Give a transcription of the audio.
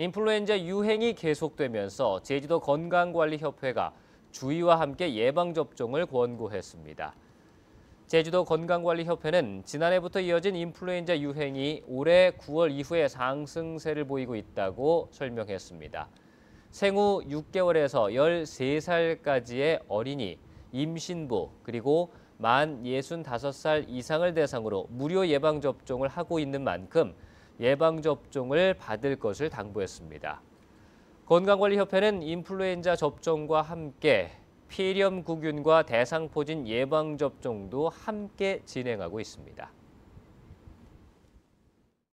인플루엔자 유행이 계속되면서 제주도 건강관리협회가 주의와 함께 예방접종을 권고했습니다. 제주도 건강관리협회는 지난해부터 이어진 인플루엔자 유행이 올해 9월 이후에 상승세를 보이고 있다고 설명했습니다. 생후 6개월에서 13살까지의 어린이, 임신부, 그리고 만 65살 이상을 대상으로 무료 예방접종을 하고 있는 만큼 예방접종을 받을 것을 당부했습니다. 건강관리협회는 인플루엔자 접종과 함께 폐렴구균과 대상포진 예방접종도 함께 진행하고 있습니다.